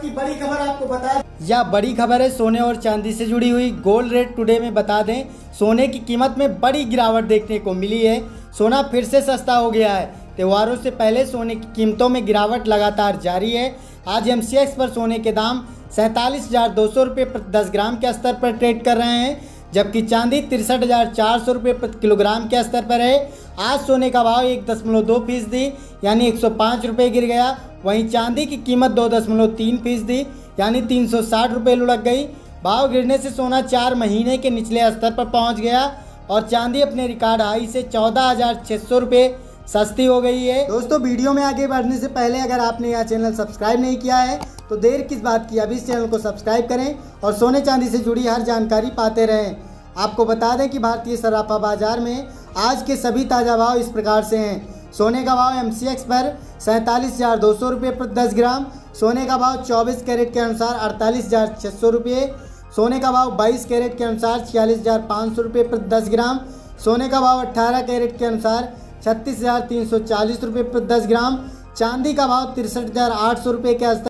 की बड़ी खबर आपको बता, या बड़ी खबर है सोने और चांदी से जुड़ी हुई। गोल्ड रेट टुडे में बता दें, सोने की कीमत में बड़ी गिरावट देखने को मिली है। सोना फिर से सस्ता हो गया है। त्योहारों से पहले सोने की कीमतों में गिरावट लगातार जारी है। आज एमसीएक्स पर सोने के दाम 47,200 रुपये प्रति 10 ग्राम के स्तर पर ट्रेड कर रहे हैं, जबकि चांदी 63,400 रुपये प्रति किलोग्राम के स्तर पर है। आज सोने का भाव 1.2% यानी 105 रुपये गिर गया। वहीं चांदी की कीमत 2.3% यानी 360 रुपये लुढ़क गई। भाव गिरने से सोना 4 महीने के निचले स्तर पर पहुंच गया और चांदी अपने रिकॉर्ड हाई से 14,600 रुपये सस्ती हो गई है। दोस्तों, वीडियो में आगे बढ़ने से पहले अगर आपने यह चैनल सब्सक्राइब नहीं किया है तो देर किस बात की, अभी इस चैनल को सब्सक्राइब करें और सोने चांदी से जुड़ी हर जानकारी पाते रहें। आपको बता दें कि भारतीय सराफा बाजार में आज के सभी ताज़ा भाव इस प्रकार से हैं। सोने का भाव एमसीएक्स पर 47,200 रुपये प्रति 10 ग्राम, सोने का भाव 24 कैरेट के अनुसार 48,600 रुपये, सोने का भाव 22 कैरेट के अनुसार 46,500 रुपये प्रति 10 ग्राम, सोने का भाव 18 कैरेट के अनुसार 36,340 रुपये प्रति 10 ग्राम, चांदी का भाव 63,800 रुपये के